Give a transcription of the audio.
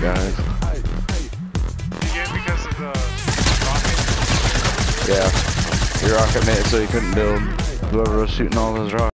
guys. Again, because of the rocket? Yeah. Your rocket made it so you couldn't build whoever was shooting all those rockets.